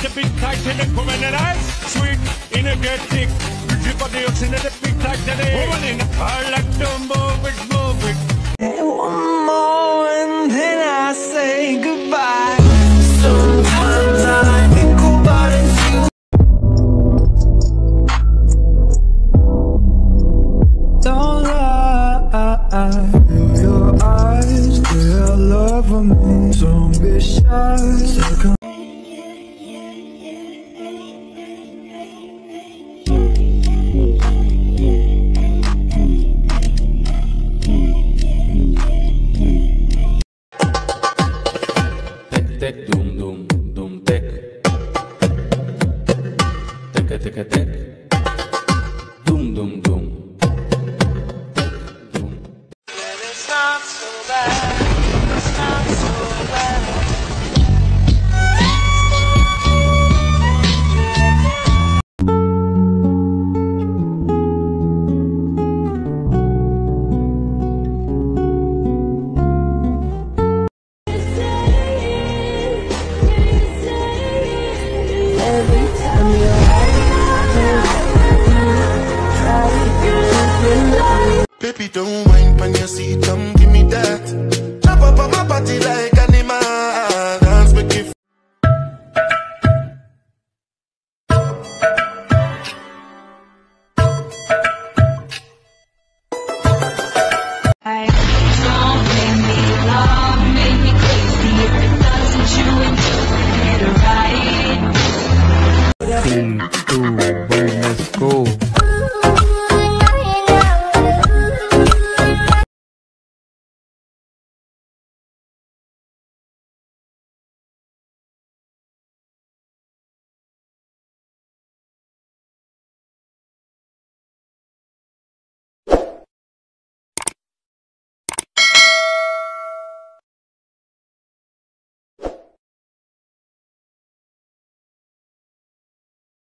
the big tight and the woman and I sweet, energetic. Pretty body of sin and the big tight and the woman in I like to move it, move it. One more and then I say goodbye. Sometimes I think about you. Don't lie, feel your eyes, their love for me. Don't be shy. Tek dum dum dum tek. Tek tek tek. Dum dum dum. Dum. It's not so bad. It's not so bad. Baby, don't mind when you see it, come give me that. Jump up on my body like animal. Dance, make it. Don't make me love, make me crazy. If it doesn't, you enjoy it right. 3, 2,